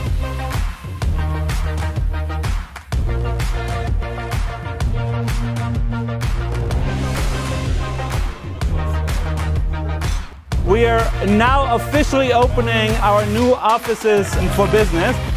We are now officially opening our new offices for business.